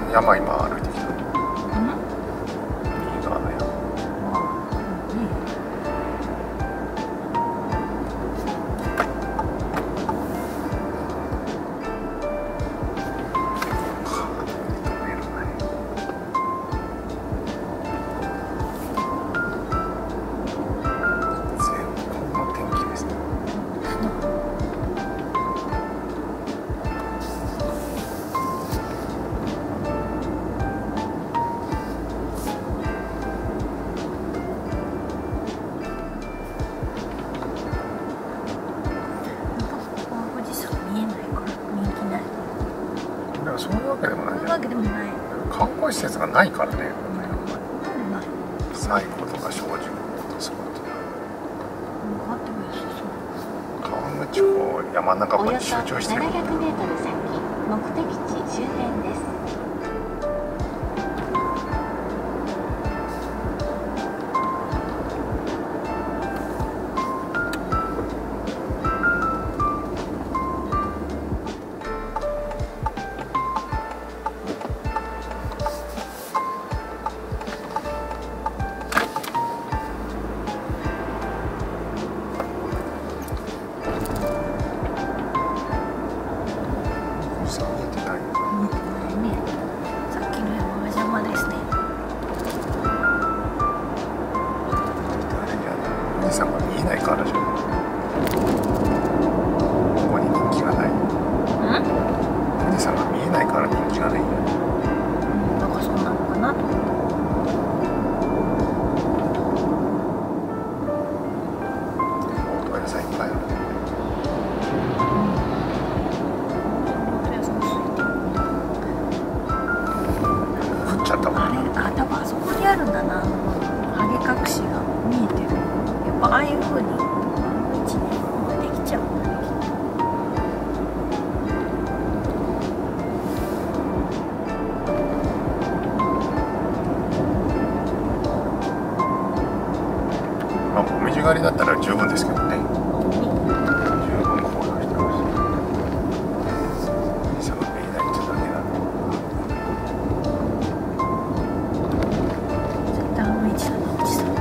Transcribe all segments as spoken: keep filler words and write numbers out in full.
山今歩いてきた。 そういうわけでもない。そういうわけでもない。 観光施設がないからね。 ない。 西湖とか精進湖とそういうこと。 あってもいいしそう。 川口湖山中湖に集中してる。 およそななひゃくメートル先、目的地周辺です。 さんが見えないからじゃん。ここに人気がない。富士山が見えないから人気がないんだよ。 なんかそうなのかなと思って。 オートバイ屋さんいっぱいあるね。降っちゃったもん。 あれ、あ、多分あそこにあるんだな。ハゲ隠しが見えてる。やっぱああいう風に一年できちゃうんだね。 まあ紅葉狩りだったら十分ですけどね。十分紅葉してます。富士山が見えないってだけだ。 絶対あの位置だな、富士山。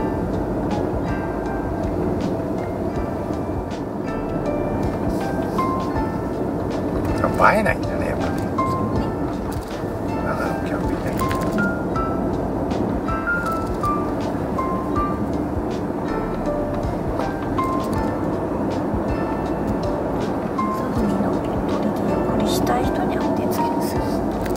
映えないんだね、やっぱね。長野キャンプいない。 海の鳥でゆっくりしたい人にはうってつけですよ。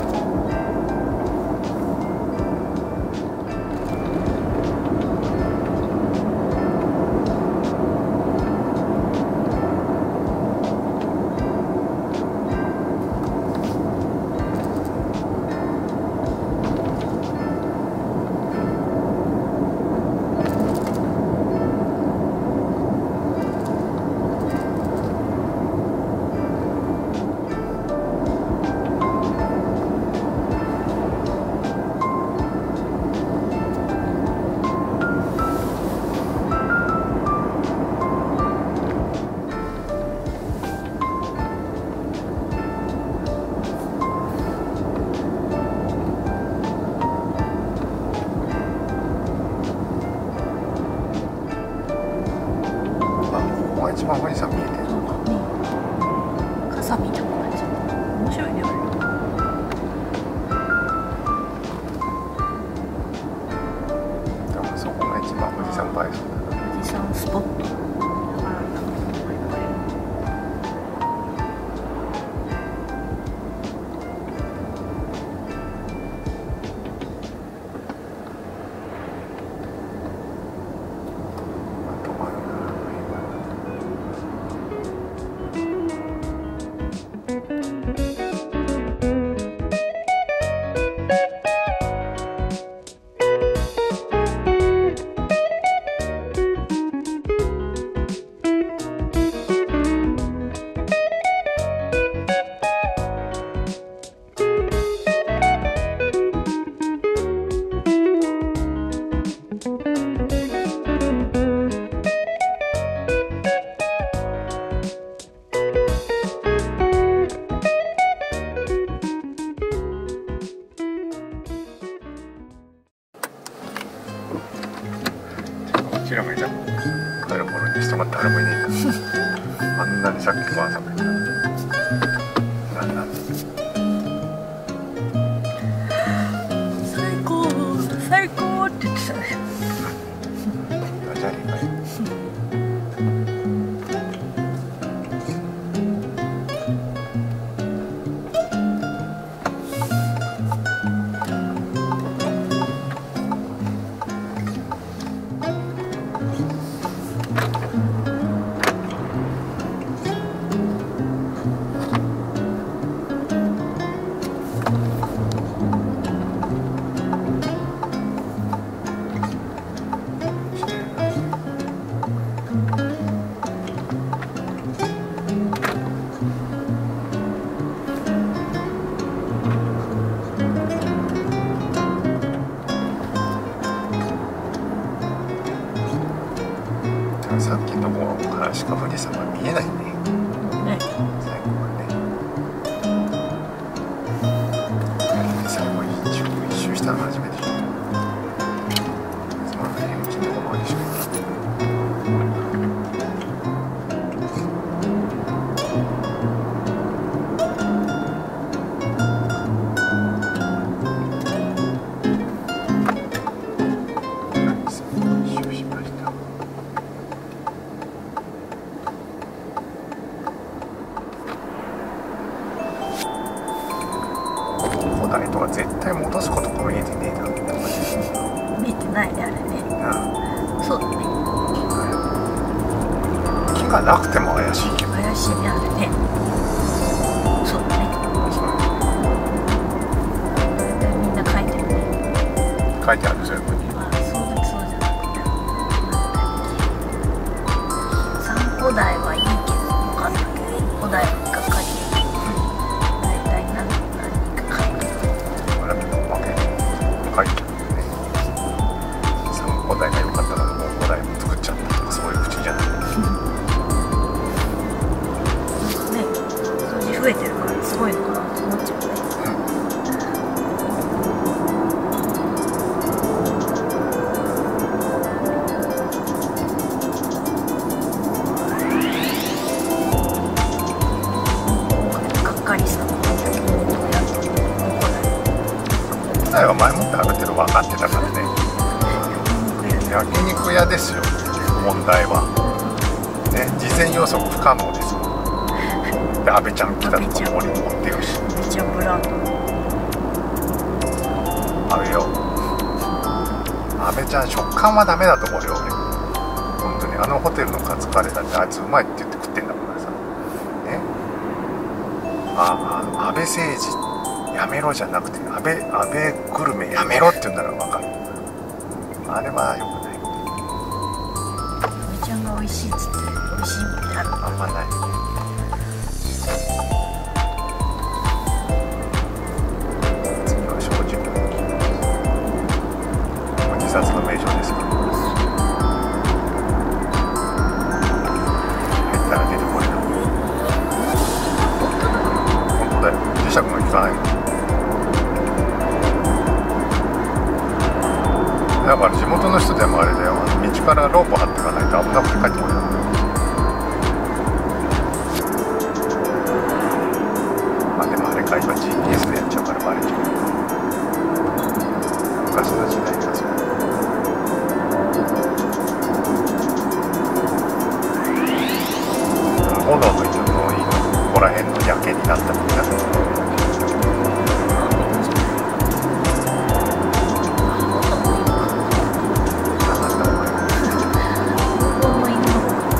一番富士山見えてる。 傘見たくなっちゃった。面白いね、あれ。 多分そこが一番富士山映えそうだな。 富士山スポット。 うちらがいた帰る頃に人が誰もいねえんだあんなにさっきご飯食べたなんなん最高最高って言ってたね。 あじゃあねかいさっきの方からしか富士山が見えないね。 ね、 最後までね。最後一周一周したの初めてでしょ。つまんないうちのとこまでしか行ってない。古代とは絶対戻すことも見えてねえだろって感じ。 見えてないねあれね。 なあそうだね。 木がなくても怪しいけど。 怪しいねあれね。そうだね。大体みんな書いてるね。 書いてあるそういうふうに。 まあそうだそうじゃなくて。三古代はいいけど分かんないけど古代が書いてる。大体何何か書いてる。 あれみんなおまけ書いてあるね。三古代が良かったからもう古代も作っちゃったとかそういう口じゃない。 ね、数字増えてるからすごいのかなと思っちゃうね。がっかりしたのやってる古代は前もってある程度分かってたからね。焼肉屋ですよ問題は。ね、事前予測不可能ですよ。で阿部ちゃん来たとか俺も持ってるし。 めっちゃブランド。 阿部よ。阿部ちゃん食感はダメだと思うよ俺。本当にあのホテルのカツカレーだってあいつうまいって言って食ってんだからさ。ね。ああの安倍政治やめろじゃなくて安倍安倍グルメやめろって言うんなら分かる。あれはよくない。 めちゃんが美味しいっつって美味しいみたいなのあんまない。次は小中教育自殺の名称ですから減ったら出てこれない。本当だよ。磁石もいかないもん。だから地元の人でもあれだよ、道からロープ張っていかないと危なくて帰ってこれない。まあでもあれか今 ジーピーエス でやっちゃうからバレちゃう。昔の時代がそう。炎というのいいのここら辺の焼けになったのになって。 本物の犬の方が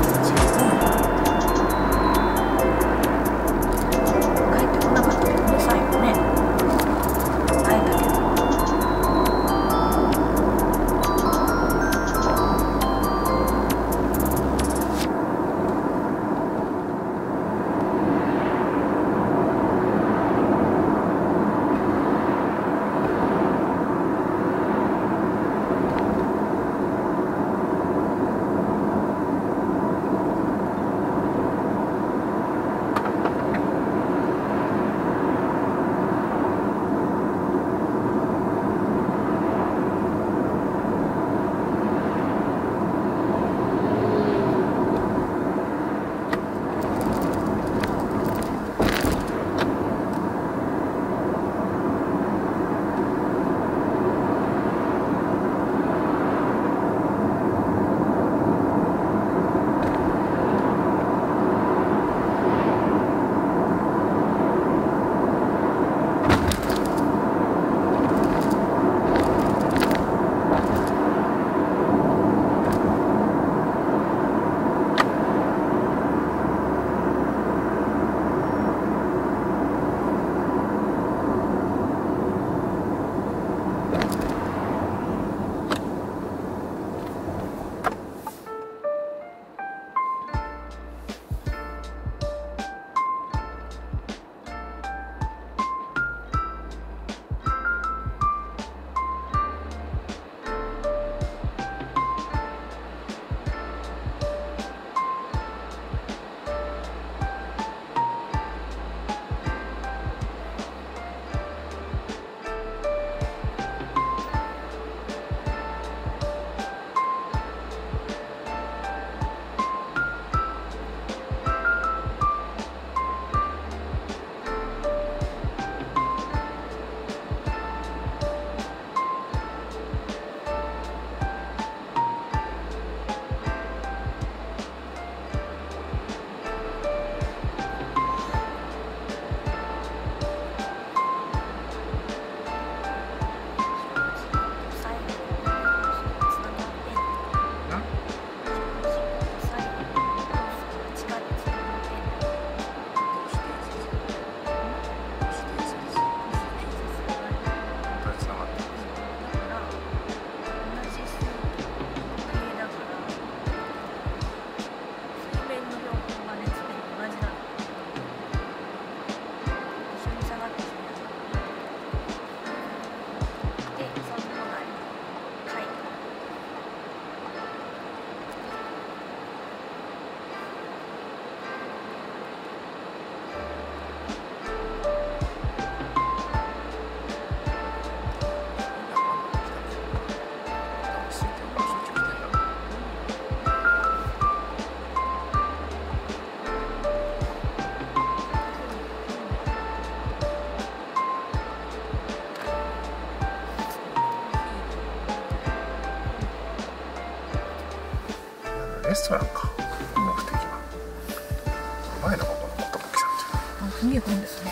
レストランか目的は。うまいのかこのことぶきさんって。 あ、いい本ですね。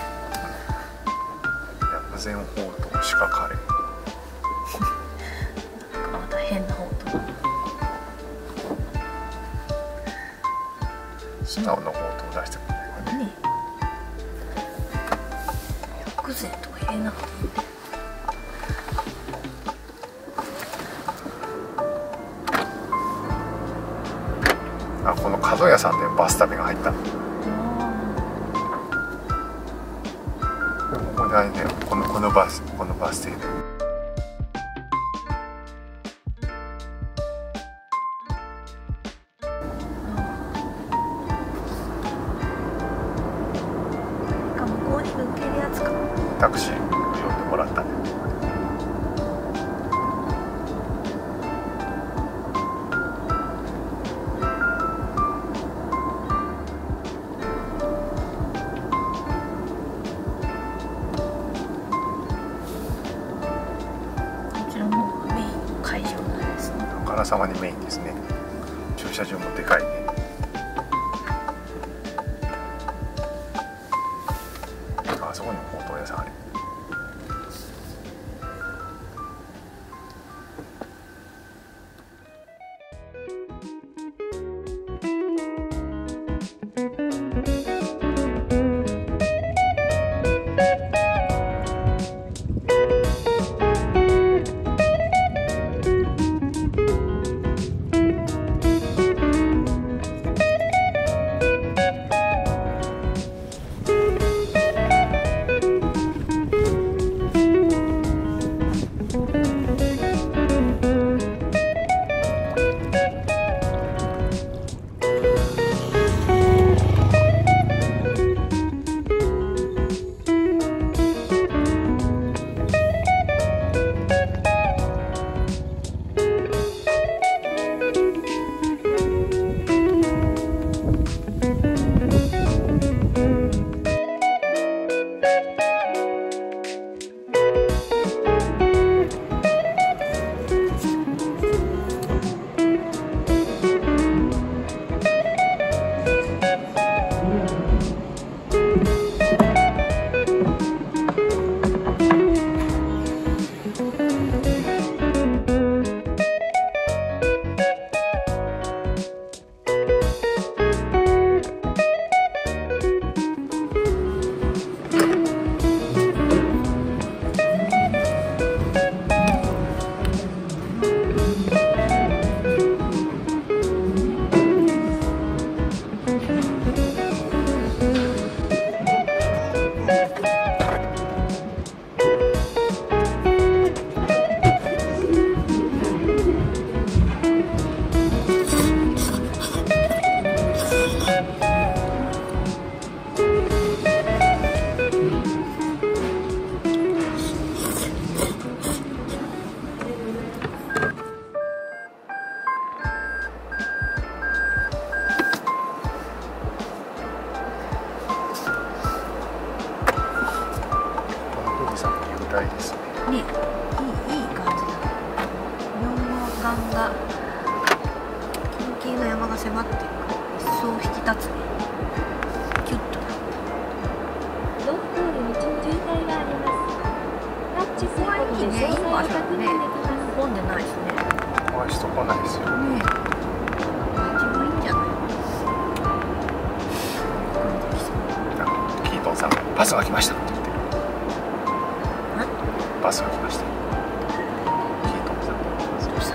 薬膳ほうとう鹿カレー。 なんかまた変なほうとう。 素直なほうとう出してくるね。 ねえ。薬膳とか入れなかった。 あ、この角屋さんでバス旅が入った。ここであれだよ、このこのバスこのバス停で。 向こうに抜けるやつか。 タクシー呼んでもらったね。あからさまにメインですね。駐車場もでかいね。あそこにもほうとう屋さんある。たいですね。 ね、いいいい感じだ。四号が近々の山が迫ってるから一層引き立つね。キュッとな。 ドッグに道に渋滞があります。タッチすることで詳細を確認できます。 混んでないしね。 まあ人来ないですよ。 ねえ、一番いいんじゃない。 キートンさん、バスが来ましたって言ってる。バスが来ました。キートンさん。 どうした？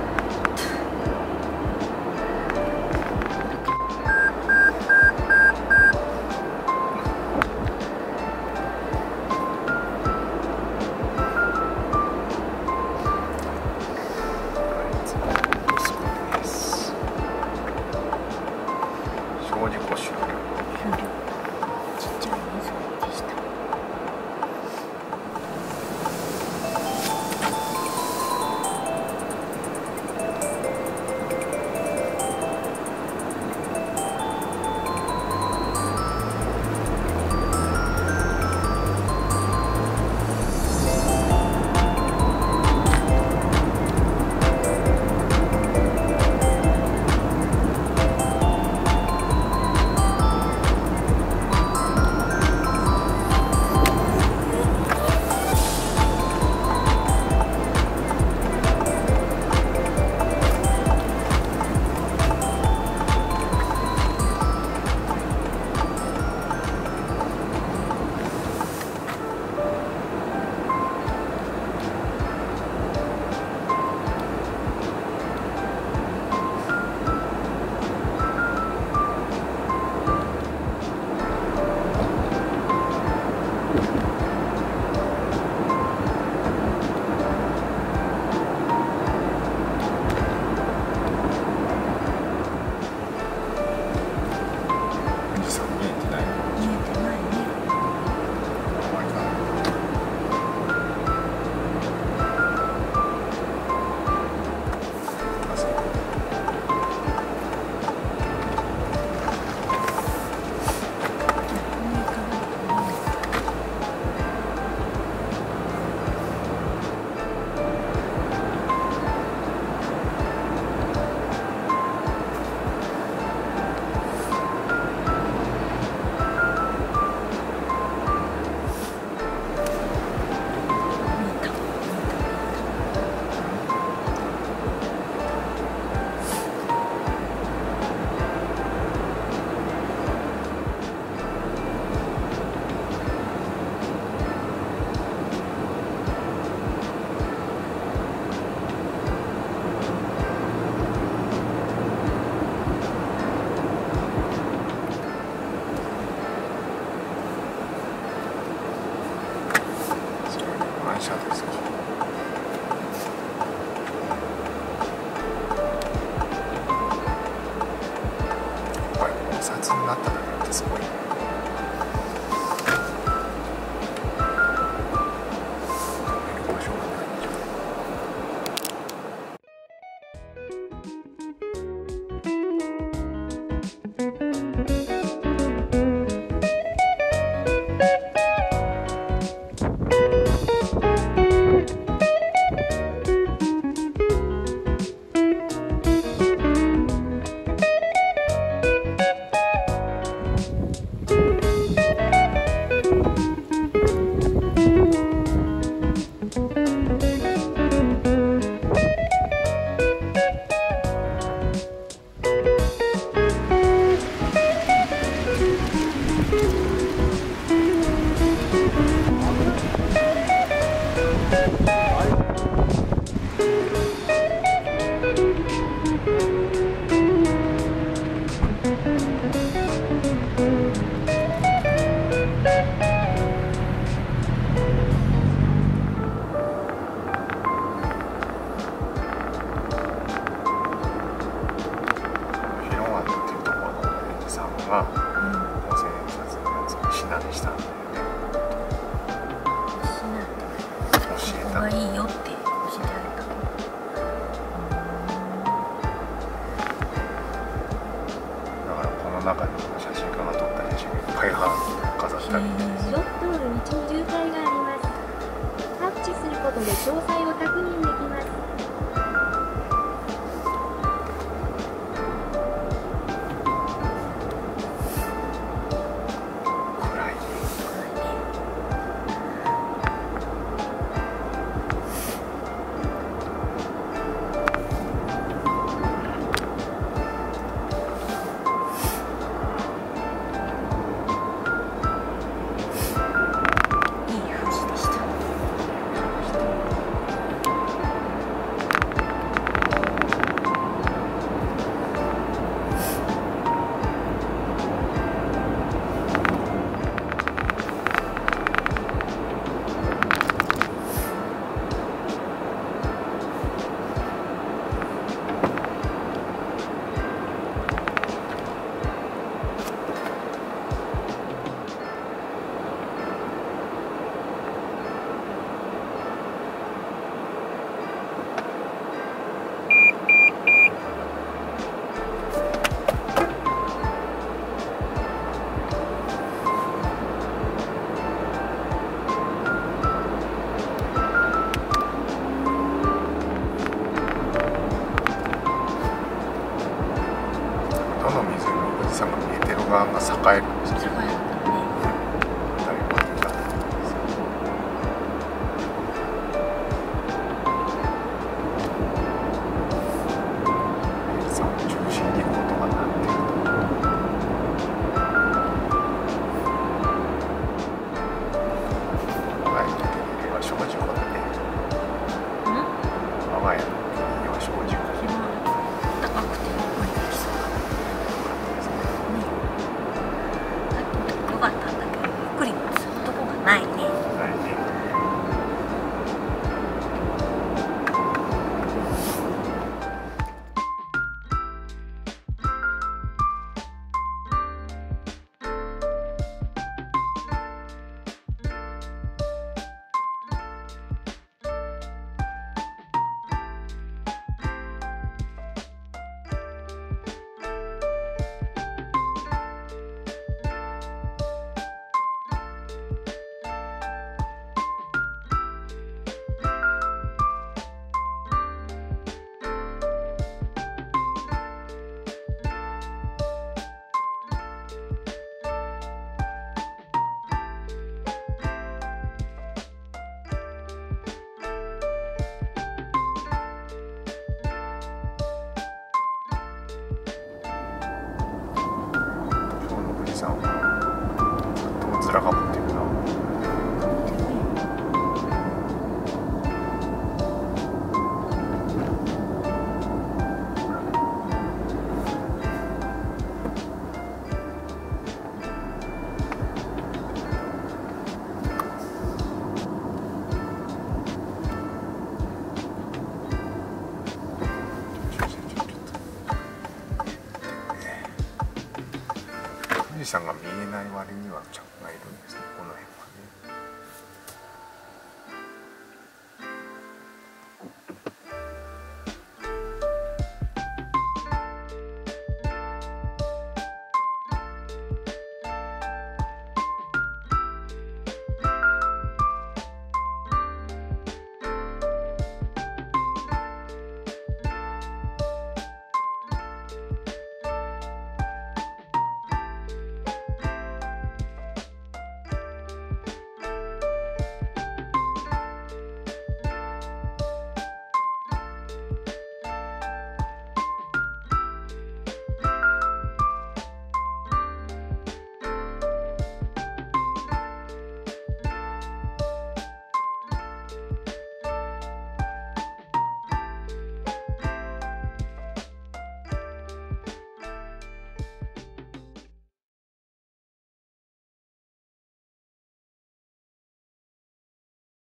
正直ご終了。 終了。ちっちゃい水でした。 活になっただけってすごい。 中に写真家が撮った写真がいっぱい飾ってあるみたいです。 ドットール道に渋滞があります。タッチすることで詳細を確認できます。 が栄えるんですね。面かもっていうな。 富士山が見えない割にはちゃんがいるんですね、この辺。